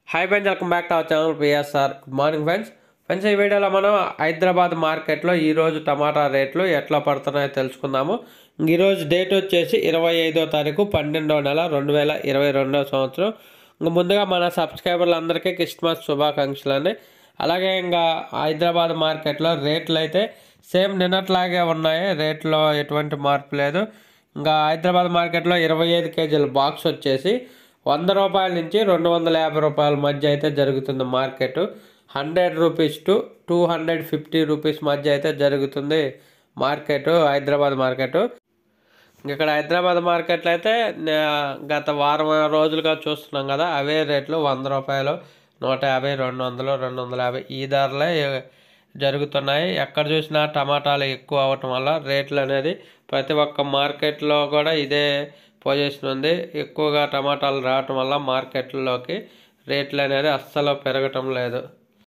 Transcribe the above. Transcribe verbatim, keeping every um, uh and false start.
Hi friends, welcome back to our channel PSR. Good morning friends. Friends ఈ వీడియోలో మనం హైదరాబాద్ మార్కెట్లో ఈరోజు టమాటా రేట్లు ఎట్లా పడుతున్నాయో తెలుసుకుందాము. ఈరోజు డేట్ వచ్చేసి ఇరవై ఐదో తారీఖు పన్నెండో నెల రెండు వేల ఇరవై రెండవ సంవత్సరం. ఇంకా ముందుగా మన సబ్స్క్రైబర్లందరికీ క్రిస్మస్ శుభాకాంక్షలు అండి. అలాగే ఇంకా హైదరాబాద్ మార్కెట్లో రేట్లు అయితే సేమ్ నిన్నట్లాగే ఉన్నాయి, రేట్లో ఎటువంటి మార్పు లేదు. ఇంకా హైదరాబాద్ మార్కెట్లో ఇరవై ఐదు కేజీల బాక్స్ వచ్చేసి వంద రూపాయల నుంచి రెండు వందల యాభై రూపాయల మధ్య అయితే జరుగుతుంది market. Hundred rupees to two hundred fifty rupees మధ్య అయితే జరుగుతుంది మార్కెట్, హైదరాబాద్ మార్కెట్. ఇక్కడ హైదరాబాద్ మార్కెట్లో అయితే గత వారం రోజులుగా చూస్తున్నాం కదా, అవే రేట్లు వంద రూపాయలు, నూట యాభై, రెండు వందలు, రెండు వందల యాభై ఈ ధరలే జరుగుతున్నాయి. ఎక్కడ చూసినా టమాటాలు ఎక్కువ అవటం వల్ల రేట్లు అనేది ప్రతి ఒక్క మార్కెట్లో కూడా ఇదే పొజిషన్ ఉంది. ఎక్కువగా టమాటాలు రావటం వల్ల మార్కెట్లోకి రేట్లు అనేది అస్సలు పెరగటం లేదు.